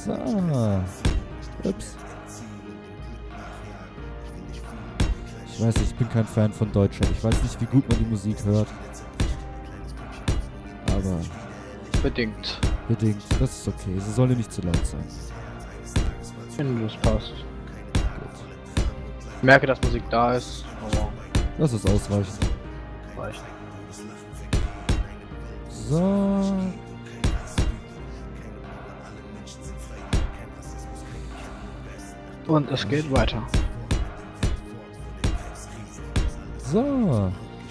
So. Ups. Ich weiß nicht, ich bin kein Fan von Deutschland. Ich weiß nicht, wie gut man die Musik hört. Aber... Bedingt. Bedingt. Das ist okay. Sie soll nicht zu laut sein. Wenn das passt. Gut. Ich merke, dass Musik da ist, aber Das ist ausreichend. reicht. So. Und es geht weiter. So.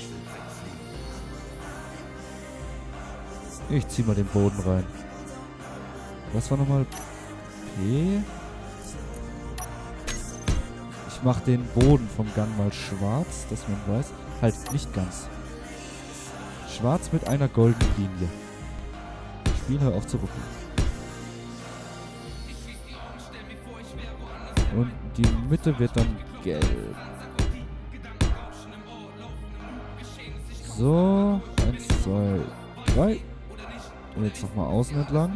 Ich zieh mal den Boden rein. Was war nochmal P? Ich mach den Boden vom Gang mal schwarz, dass man weiß. Halt, nicht ganz. Schwarz mit einer goldenen Linie. Spiel, hör auf zu ruckeln. Und die Mitte wird dann gelb. So, 1, 2, 3. Und jetzt nochmal außen entlang.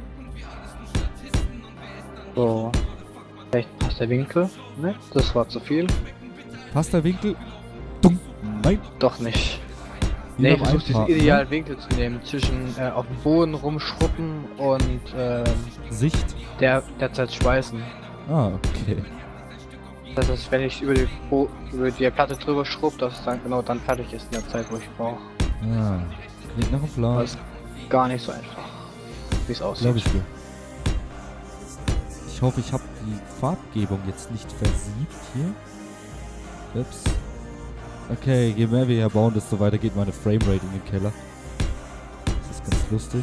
So. Vielleicht passt der Winkel. Ne? Das war zu viel. Passt der Winkel? Dumm. Nein. Doch nicht. Wieder Nee, am versuch diesen Einparken, ne? idealen Winkel zu nehmen. Zwischen auf dem Boden rumschrubben und Sicht. derzeit schweißen. Ah, okay. Das ist, wenn ich über die Platte drüber schrub, dass es dann genau dann fertig ist in der Zeit, wo ich brauche. Ah, klingt nach einem Plan. Das ist gar nicht so einfach, wie es aussieht. Glaube ich dir. Ich hoffe, ich habe die Farbgebung jetzt nicht versiebt hier. Ups. Okay, je mehr wir hier bauen, desto weiter geht meine Framerate in den Keller. Das ist ganz lustig.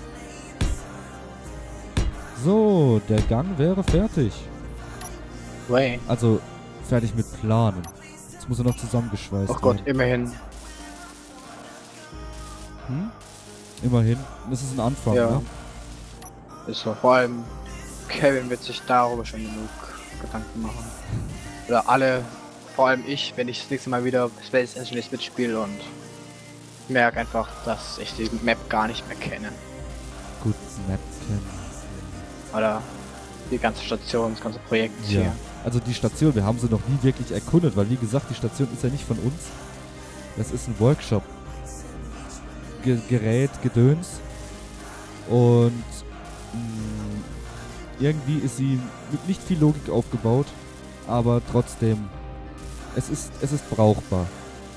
So, der Gang wäre fertig. Way. Also, fertig mit Planen. Jetzt muss er noch zusammengeschweißt Oh Gott, werden. immerhin. Hm? Immerhin. Das ist ein Anfang, Ja. ne? Ist so. Vor allem Kevin wird sich darüber schon genug Gedanken machen. Oder alle, vor allem ich, wenn ich das nächste Mal wieder Space Engineers mitspiele und merke einfach, dass ich die Map gar nicht mehr kenne. Gut, Map kennen. Oder die ganze Station, das ganze Projekt Ja. hier. Also die Station, wir haben sie noch nie wirklich erkundet, weil wie gesagt, die Station ist ja nicht von uns. Das ist ein Workshop. Gerät, Gedöns. Und irgendwie ist sie mit nicht viel Logik aufgebaut, aber trotzdem, es ist brauchbar.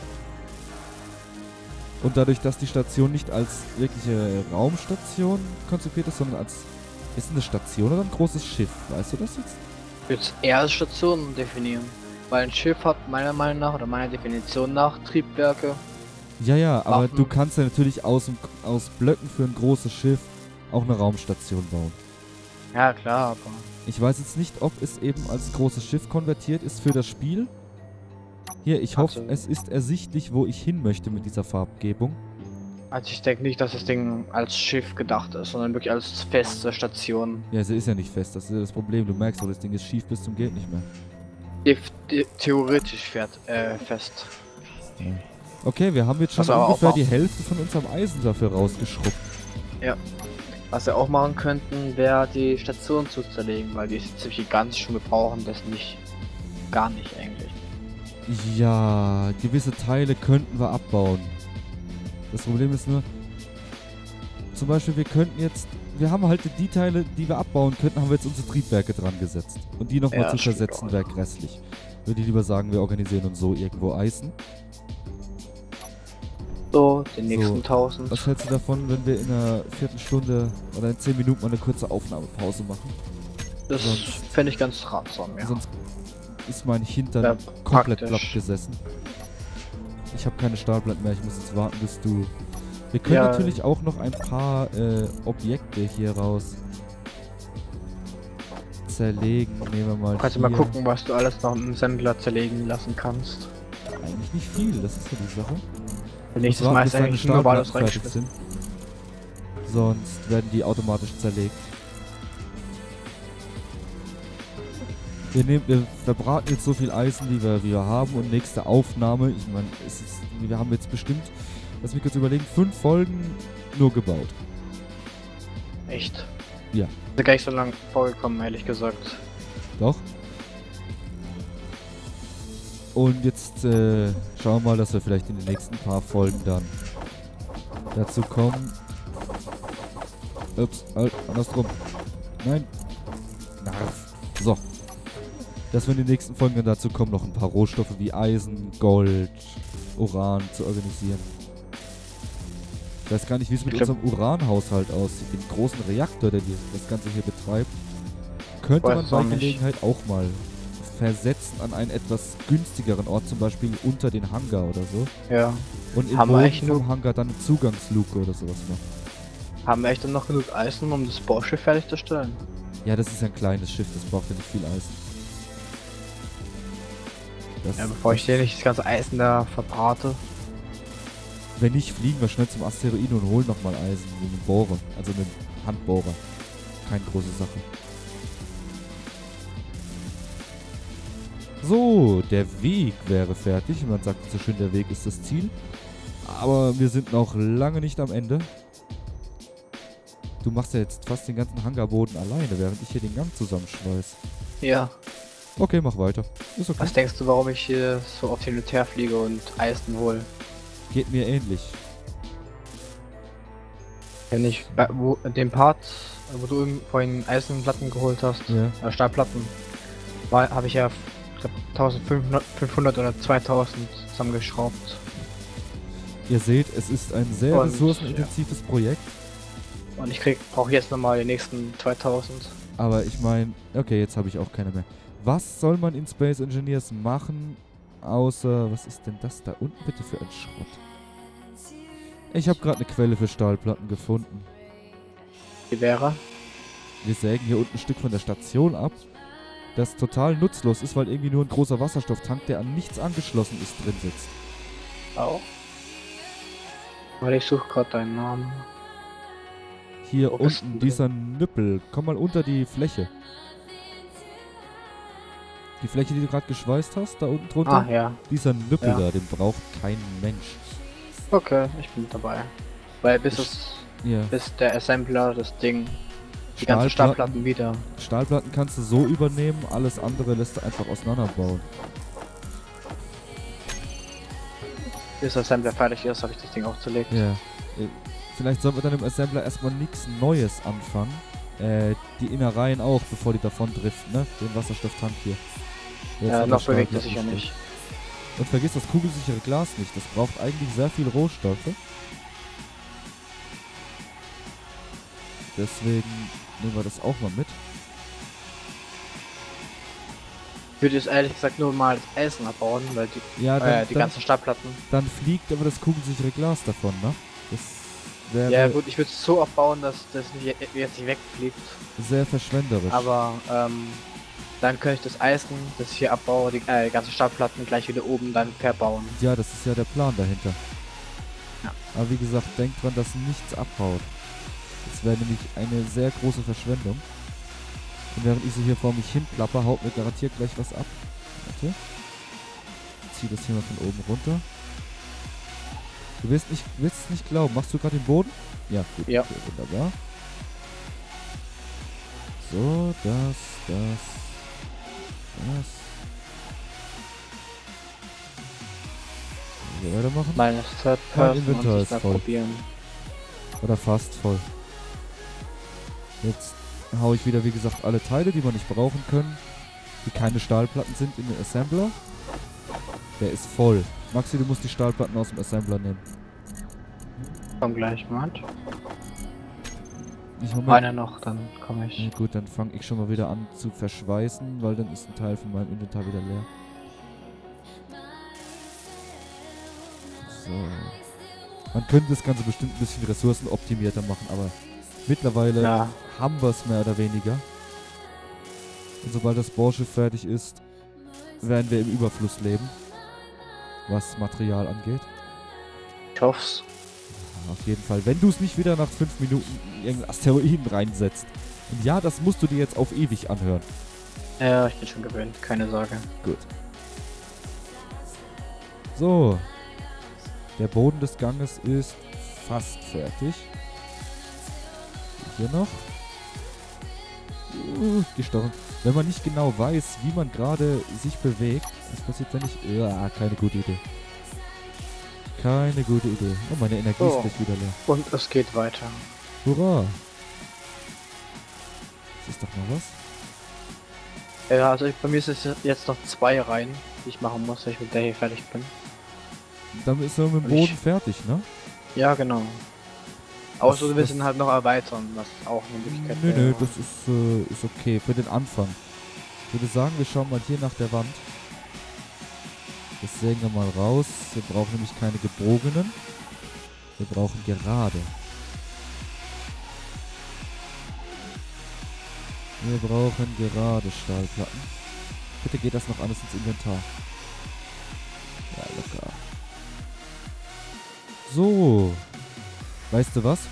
Und dadurch, dass die Station nicht als wirkliche Raumstation konzipiert ist, sondern als... Ist es eine Station oder ein großes Schiff? Weißt du das jetzt? Jetzt eher als Stationen definieren. Weil ein Schiff hat meiner Meinung nach oder meiner Definition nach Triebwerke. Ja, aber Waffen. du kannst ja natürlich aus Blöcken für ein großes Schiff auch eine Raumstation bauen. Ja klar, aber Ich weiß jetzt nicht, ob es eben als großes Schiff konvertiert ist für das Spiel. Hier, ich hoffe, Also- es ist ersichtlich, wo ich hin möchte mit dieser Farbgebung. also ich denke nicht, dass das Ding als Schiff gedacht ist, sondern wirklich als feste Station. Ja, sie ist ja nicht fest, das ist ja das Problem. Du merkst doch, das Ding ist schief bis zum geht nicht mehr. Theoretisch fest. Ja. Okay, wir haben jetzt schon Was wir aber ungefähr auch die Hälfte von unserem Eisen dafür rausgeschrubbt. Was wir auch machen könnten, wäre die Station zu zerlegen, weil die ist ziemlich gigantisch und wir brauchen das nicht. Gar nicht eigentlich. Ja, gewisse Teile könnten wir abbauen. Das Problem ist nur, zum Beispiel wir haben halt die Teile, die wir abbauen könnten, haben wir jetzt unsere Triebwerke dran gesetzt. Und die nochmal Ja, zu stimmt versetzen auch. wäre grässlich. Würde ich lieber sagen, wir organisieren uns so irgendwo Eisen. So, den So, nächsten 1000. Was hältst du davon, wenn wir in einer Viertelstunde oder in 10 Minuten mal eine kurze Aufnahmepause machen? Das sonst- fände ich ganz ratsam, ja. Sonst ist mein Hintern Ja, komplett praktisch. platt gesessen. Ich habe keine Stahlplatten mehr, ich muss jetzt warten, bis du... Wir können Ja. natürlich auch noch ein paar Objekte hier raus zerlegen. Nehmen wir mal Kannst du hier. mal gucken, was du alles noch im Sendler zerlegen lassen kannst. Eigentlich nicht viel, das ist ja die Sache. Wenn Ich nicht, muss das warten, bis meiste deine eigentlich nur war das Stahlplatten fertig reingeschmissen. sind. Sonst werden die automatisch zerlegt. Wir verbraten jetzt so viel Eisen, wie wir haben, und nächste Aufnahme, ich meine, wir haben jetzt bestimmt, lass mich kurz überlegen, 5 Folgen nur gebaut. Echt? Ja. Ist gar nicht so lange vorgekommen, ehrlich gesagt. Doch. Und jetzt schauen wir mal, dass wir vielleicht in den nächsten paar Folgen dann dazu kommen. Ups, andersrum. Nein. Narf. So. Dass wir in den nächsten Folgen dann dazu kommen, noch ein paar Rohstoffe wie Eisen, Gold, Uran zu organisieren. Ich weiß gar nicht, wie es mit unserem Uranhaushalt aussieht. Dem großen Reaktor, der das Ganze hier betreibt. Könnte man bei Gelegenheit auch mal versetzen an einen etwas günstigeren Ort, zum Beispiel unter den Hangar oder so. Ja. Und im Haben wir Boden eigentlich vom Hangar dann eine Zugangsluke oder sowas machen. Haben wir echt dann noch genug Eisen, um das Bohrschiff fertigzustellen? Ja, das ist ja ein kleines Schiff, das braucht ja nicht viel Eisen. Ja, bevor ich hier nicht das ganze Eisen da verbrate. Wenn nicht, fliegen wir schnell zum Asteroiden und holen nochmal Eisen mit einem Bohrer. Also mit einem Handbohrer. Keine große Sache. So, der Weg wäre fertig. Man sagt so schön, der Weg ist das Ziel. Aber wir sind noch lange nicht am Ende. Du machst ja jetzt fast den ganzen Hangarboden alleine, während ich hier den Gang zusammenschweiß. Ja. Okay, mach weiter. Ist okay. Was denkst du, warum ich hier so oft hin und her fliege und Eisen hole? Geht mir ähnlich. Wenn ich den Part, wo du vorhin Eisenplatten geholt hast, Ja. Stahlplatten, habe ich ja ich glaub, 1500 oder 2000 zusammengeschraubt. Ihr seht, es ist ein sehr Und, ressourcenintensives Projekt. Und ich brauche jetzt nochmal die nächsten 2000. Aber ich meine, okay, jetzt habe ich auch keine mehr. Was soll man in Space Engineers machen, außer, was ist denn das da unten bitte für ein Schrott? Ich habe gerade eine Quelle für Stahlplatten gefunden. Die wäre? Wir sägen hier unten ein Stück von der Station ab, das total nutzlos ist, weil irgendwie nur ein großer Wasserstofftank, der an nichts angeschlossen ist, drin sitzt. Auch. Weil ich suche gerade deinen Namen. Hier Wo bist unten, du dieser Nüppel. Komm mal unter die Fläche. Die Fläche, die du gerade geschweißt hast, da unten drunter. Ah, ja. Dieser Nüppel Ja. da, den braucht kein Mensch. Okay, ich bin dabei. Weil bis der Assembler das Ding, die ganzen Stahlplatten wieder. Stahlplatten kannst du so übernehmen, alles andere lässt du einfach auseinanderbauen. Bis der Assembler fertig ist, habe ich das Ding aufgelegt. Ja. Vielleicht sollten wir dann im Assembler erstmal nichts Neues anfangen. Die Innereien auch, bevor die davon driften, ne? Den Wasserstofftank hier. Ja, noch bewegt es sich ja nicht. Und vergiss das kugelsichere Glas nicht. Das braucht eigentlich sehr viel Rohstoffe. Deswegen nehmen wir das auch mal mit. Ich würde jetzt ehrlich gesagt nur mal das Eisen abbauen, weil die ganzen Stahlplatten. Dann fliegt aber das kugelsichere Glas davon, ne? Das wäre Ja gut, ich würde es so abbauen, dass das jetzt nicht wegfliegt. sehr verschwenderisch. Aber dann könnte ich das Eisen, das ich hier abbaue, die ganzen Stahlplatten gleich wieder oben dann verbauen. Ja, das ist ja der Plan dahinter. Ja. Aber wie gesagt, denkt dran, dass nichts abhaut. Das wäre nämlich eine sehr große Verschwendung. Und während ich so hier vor mich hin plapper, haut mir garantiert gleich was ab. Warte. Ich zieh das hier mal von oben runter. Du wirst es nicht glauben. Machst du gerade den Boden? Ja, gut. Ja. Okay, wunderbar. So, das. Hier weitermachen. Meine Third Mein Person Inventar und ist mal voll. probieren. Oder fast voll. Jetzt hau ich wieder, wie gesagt, alle Teile, die wir nicht brauchen können, die keine Stahlplatten sind, in den Assembler. Der ist voll. Maxi, du musst die Stahlplatten aus dem Assembler nehmen. Komm gleich, Mann. Ich hol Einer noch, dann komme ich. Ja, gut, dann fange ich schon mal wieder an zu verschweißen, weil dann ist ein Teil von meinem Inventar wieder leer. So. Man könnte das Ganze bestimmt ein bisschen ressourcenoptimierter machen, aber mittlerweile haben wir es mehr oder weniger. Und sobald das Bohrschiff fertig ist, werden wir im Überfluss leben, was Material angeht. Ich hoff's. Ja, auf jeden Fall. Wenn du es nicht wieder nach 5 Minuten in irgendeinen Asteroiden reinsetzt. Und ja, das musst du dir jetzt auf ewig anhören. Ja, ich bin schon gewöhnt, keine Sorge. Gut. So. Der Boden des Ganges ist fast fertig. Hier noch. Gestochen. Wenn man nicht genau weiß, wie man gerade sich bewegt, was passiert da nicht? Ja, keine gute Idee. Keine gute Idee. Oh, meine Energie ist gleich wieder leer. Und es geht weiter. Hurra! Das ist doch mal was. Ja, also bei mir ist es jetzt noch 2 Reihen, die ich machen muss, wenn ich mit der hier fertig bin. Dann ist er mit dem Boden fertig, ne? Ja, genau. Außer wir müssen halt noch erweitern, was auch eine Möglichkeit wäre. Nö, das ist okay für den Anfang. Ich würde sagen, wir schauen mal hier nach der Wand. Das sägen wir mal raus. Wir brauchen nämlich keine gebogenen. Wir brauchen gerade. Wir brauchen gerade Stahlplatten. Bitte geht das noch alles ins Inventar. Ja, locker. So. Weißt du was?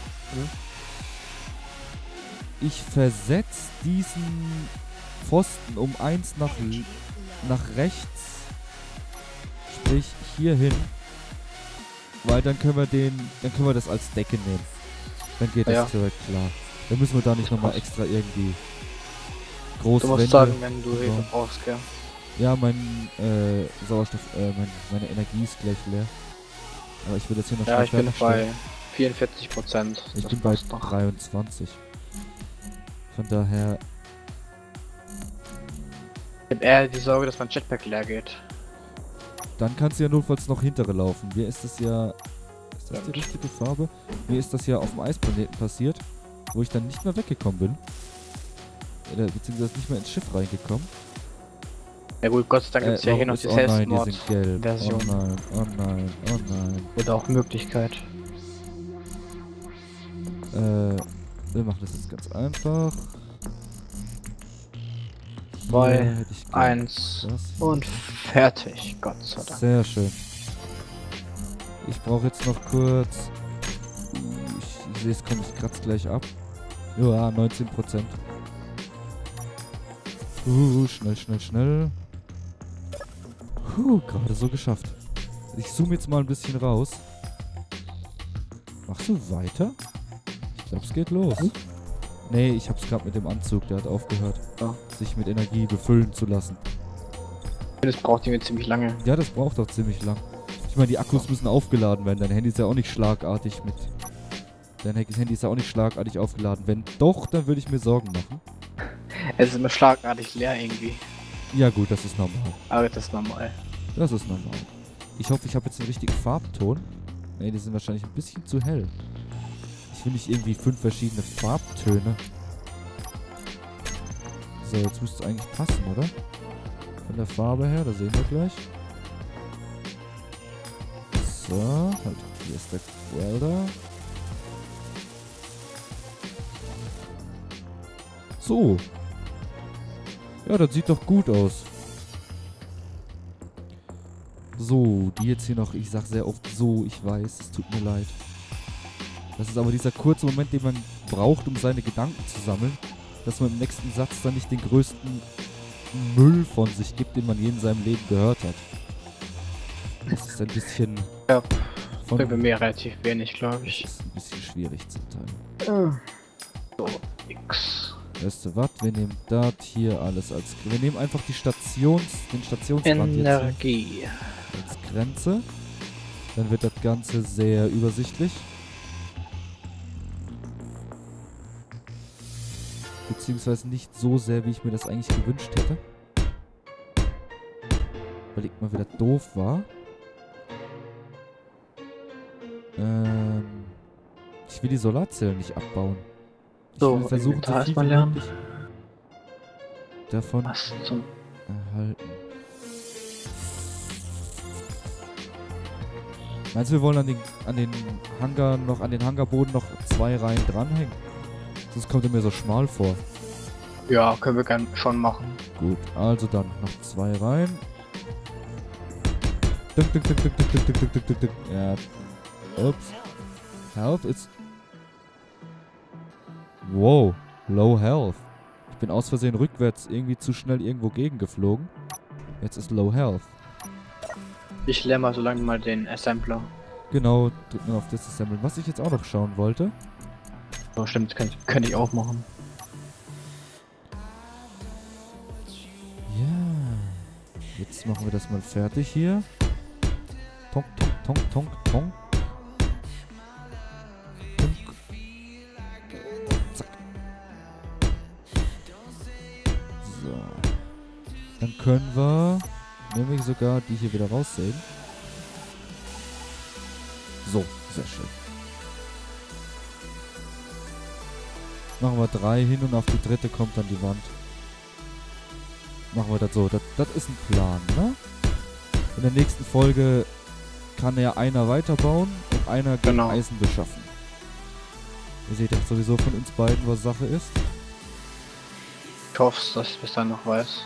Ich versetze diesen Pfosten um 1 nach rechts. Sprich hier hin. Weil dann können wir das als Decke nehmen. Dann geht das direkt klar. Dann müssen wir da nicht nochmal extra irgendwie groß. Du musst sagen, wenn du Hilfe brauchst, gell? Ja, mein Sauerstoff, meine Energie ist gleich leer. Aber ich will das hier noch schnell fertigstellen. Ich bin bei 44%. Ich bin bei 23. Von daher... Ich hab eher die Sorge, dass mein Jetpack leer geht. Dann kannst du ja notfalls noch hintere laufen. Mir ist das ja... Ist das die richtige Farbe? Mir ist das ja auf dem Eisplaneten passiert, wo ich dann nicht mehr weggekommen bin. Beziehungsweise nicht mehr ins Schiff reingekommen. Ja gut, Gott sei Dank gibt es ja hier noch die Selbstmord-Version. Oh nein, oh nein, oh nein. Oder auch Möglichkeit. Wir machen das jetzt ganz einfach. 2, 1 und fertig. Gott sei Dank. Sehr schön. Ich brauche jetzt noch kurz... Ich sehe, es kommt, ich kratze gleich ab. Ja, 19%. Schnell, schnell, schnell. Gerade so geschafft. Ich zoome jetzt mal ein bisschen raus. Machst du weiter? Ich glaube, es geht los. Nee, ich hab's gerade mit dem Anzug, der hat aufgehört, sich mit Energie befüllen zu lassen. Das braucht irgendwie ziemlich lange. Ja, das braucht auch ziemlich lang. Ich meine, die Akkus müssen aufgeladen werden. Dein Handy ist ja auch nicht schlagartig mit... Dein Handy ist ja auch nicht schlagartig aufgeladen. Wenn doch, dann würde ich mir Sorgen machen. Es ist immer schlagartig leer irgendwie. Ja gut, das ist normal. Aber das ist normal. Das ist normal. Ich hoffe, ich habe jetzt den richtigen Farbton. Ne, die sind wahrscheinlich ein bisschen zu hell. Ich will nicht irgendwie 5 verschiedene Farbtöne. So, jetzt müsste es eigentlich passen, oder? Von der Farbe her, da sehen wir gleich. So, halt, hier ist der Welder. So. Ja, das sieht doch gut aus. So, die jetzt hier noch, ich sag sehr oft so, ich weiß, es tut mir leid. Das ist aber dieser kurze Moment, den man braucht, um seine Gedanken zu sammeln, dass man im nächsten Satz dann nicht den größten Müll von sich gibt, den man je in seinem Leben gehört hat. Das ist ein bisschen... Ja, bei mir relativ wenig, glaube ich. Das ist ein bisschen schwierig zum Teil. So, X. Weißt du was? Wir nehmen das hier alles als... Wir nehmen einfach den Stationsrand Energie als Grenze. Dann wird das Ganze sehr übersichtlich. Beziehungsweise nicht so sehr, wie ich mir das eigentlich gewünscht hätte. Weil ich mal wieder doof war. Ich will die Solarzellen nicht abbauen. Ich will versuchen, so viel wie möglich davon erhalten. Meinst du, wir wollen an den Hangarboden noch 2 Reihen dranhängen? Sonst kommt er mir so schmal vor. Ja, können wir gerne schon machen. Gut, also dann noch 2 Reihen. Ja. Ups. Health ist... Wow, low health. Ich bin aus Versehen rückwärts irgendwie zu schnell irgendwo gegengeflogen. Jetzt ist low health. Ich lerne mal so lange mal den Assembler. Genau, drück mal auf das Assemblen. Was ich jetzt auch noch schauen wollte. Oh, stimmt, kann ich auch machen. Jetzt machen wir das mal fertig hier. Tonk, tonk, tonk, tonk, tonk. Tonk. Zack. So. Dann können wir nämlich sogar die hier wieder raussägen. So, sehr schön. Machen wir 3 hin und auf die dritte kommt dann die Wand. Machen wir das so. Das ist ein Plan, ne? In der nächsten Folge kann ja einer weiterbauen und einer gegen Genau. Eisen beschaffen. Ihr seht ja sowieso von uns beiden, was Sache ist. Ich hoffe, dass ich bis dann noch weiß.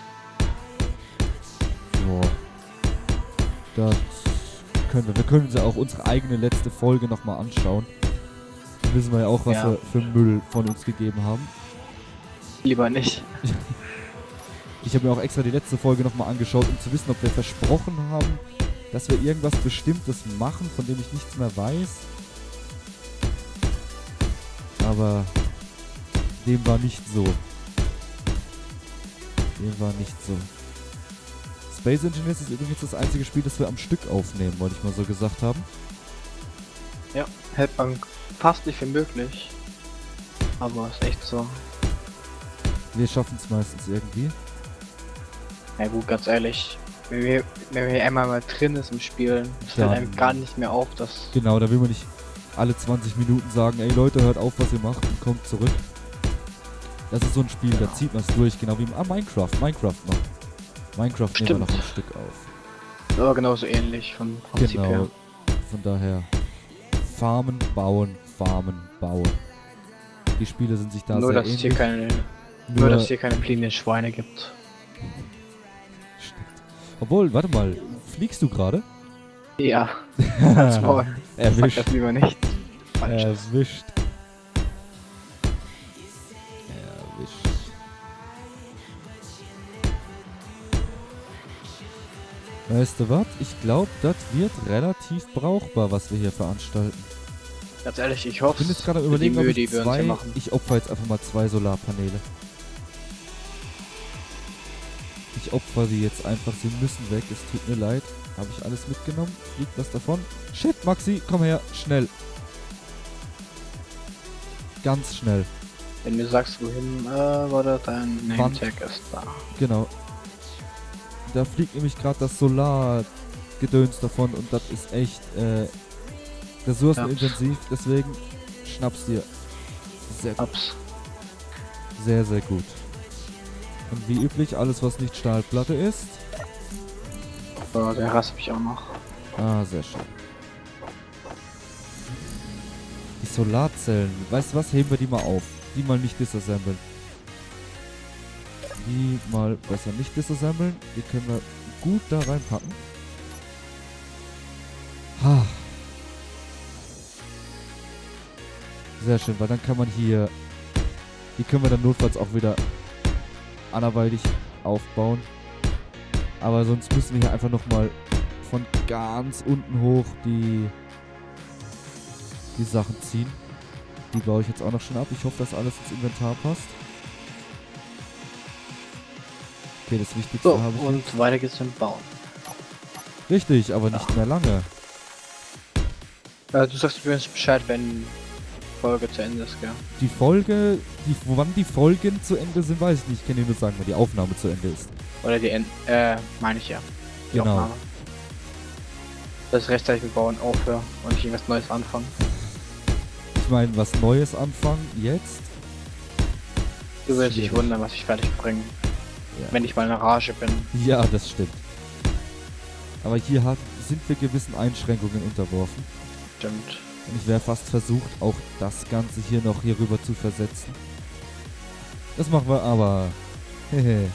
So. Das können wir. Wir können uns ja auch unsere eigene letzte Folge nochmal anschauen. Dann wissen wir ja auch, was Ja. wir für Müll von uns gegeben haben. Lieber nicht. Ich habe mir auch extra die letzte Folge nochmal angeschaut, um zu wissen, ob wir versprochen haben, dass wir irgendwas Bestimmtes machen, von dem ich nichts mehr weiß. Aber dem war nicht so. Dem war nicht so. Space Engineers ist übrigens das einzige Spiel, das wir am Stück aufnehmen, wollte ich mal so gesagt haben. Ja, hält man fast nicht für möglich. Aber ist echt so. Wir schaffen es meistens irgendwie. Ja gut, ganz ehrlich. Wenn wir einmal mal drin ist im Spiel, fällt Dann- einem gar nicht mehr auf, dass... Genau, da will man nicht alle 20 Minuten sagen, ey Leute, hört auf, was ihr macht und kommt zurück. Das ist so ein Spiel, da zieht man es durch, genau wie Minecraft noch. Minecraft nehmen wir noch ein Stück auf. Aber genauso ähnlich vom Prinzip Genau, her. von daher Farmen, bauen, Die Spiele sind sich da Nur sehr dass, es ähnlich. hier nur dass es hier keine fliegenden Schweine gibt. Stimmt. Obwohl, warte mal, fliegst du gerade? Ja, ganz Maul. Sag Erwischt. das lieber nicht. Falsch. Erwischt. Weißt du was? Ich glaube, das wird relativ brauchbar, was wir hier veranstalten. Ganz ehrlich, ich Ich hoffe, bin jetzt gerade die überlegen, ob Mühe, ich die wir uns hier zwei... machen. Ich opfer jetzt einfach mal 2 Solarpaneele. Ich opfer sie jetzt einfach. Sie müssen weg. Es tut mir leid. Habe ich alles mitgenommen? Fliegt was davon? Shit, Maxi, komm her. Schnell. Ganz schnell. Wenn du sagst, wohin, wurde dein Name-Tag ist da. Genau. Da fliegt nämlich gerade das Solargedöns davon und das ist echt ressourcenintensiv, deswegen schnapp's dir. Sehr gut. Ups. Sehr, sehr gut. Und wie üblich, alles was nicht Stahlplatte ist. So, der rasp ich auch noch. Ah, sehr schön. Die Solarzellen, weißt du was, heben wir die mal auf. Die mal nicht disassemblen. Die mal besser nicht disassemblen. Die können wir gut da reinpacken. Ha. Sehr schön, weil dann kann man hier... Die können wir dann notfalls auch wieder anderweitig aufbauen. Aber sonst müssen wir hier einfach nochmal von ganz unten hoch die Sachen ziehen. Die baue ich jetzt auch noch schon ab. Ich hoffe, dass alles ins Inventar passt. Okay, das Wichtigste So, habe ich. und weiter geht's mit dem Bauen. Richtig, aber nicht mehr lange. Du sagst übrigens Bescheid, wenn die Folge zu Ende ist, gell? Die Folge, wann die Folgen zu Ende sind, weiß ich nicht. Ich kann dir nur sagen, wann die Aufnahme zu Ende ist. Oder die meine ich ja. Die Genau. Aufnahme. Das ist rechtzeitig mit Bauen aufhören und nicht irgendwas Neues anfangen. Ich meine, was Neues anfangen, jetzt? Du wirst dich Schwierig. wundern, was ich fertig bringe, Ja. wenn ich mal in der Rage bin. Ja, das stimmt. Aber hier sind wir gewissen Einschränkungen unterworfen. Stimmt. Und ich wäre fast versucht, auch das Ganze hier noch hier rüber zu versetzen. Das machen wir aber. Hehe.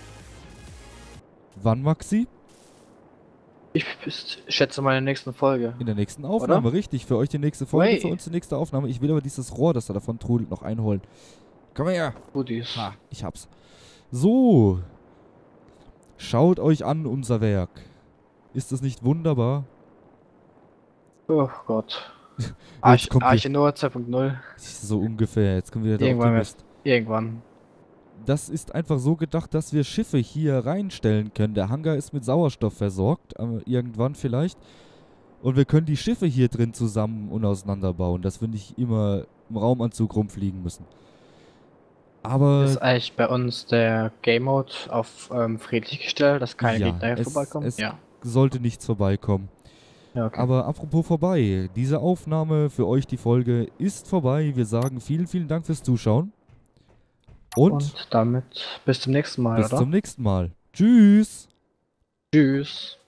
Wann, Maxi? Ich schätze mal in der nächsten Folge. In der nächsten Aufnahme, richtig. Für euch die nächste Folge, Way. für uns die nächste Aufnahme. Ich will aber dieses Rohr, das da davon trudelt, noch einholen. Komm her. Goodies. Ha, ich hab's. So. Schaut euch an, unser Werk. Ist das nicht wunderbar? Oh Gott. Jetzt kommt Arche Noah 2.0. so ungefähr. Jetzt kommen wir wieder der Irgendwann Optimist. Irgendwann. das ist einfach so gedacht, dass wir Schiffe hier reinstellen können. Der Hangar ist mit Sauerstoff versorgt, irgendwann vielleicht. Und wir können die Schiffe hier drin zusammen und auseinanderbauen, dass wir nicht immer im Raumanzug rumfliegen müssen. Aber Ist eigentlich bei uns der Game Mode auf friedlich gestellt, dass keine ja, Gegner hier vorbeikommen? es sollte nichts vorbeikommen. Ja, okay. Aber apropos vorbei, diese Aufnahme für euch, die Folge, ist vorbei. Wir sagen vielen, vielen Dank fürs Zuschauen. Und damit bis zum nächsten Mal, bis oder? zum nächsten Mal. Tschüss. Tschüss.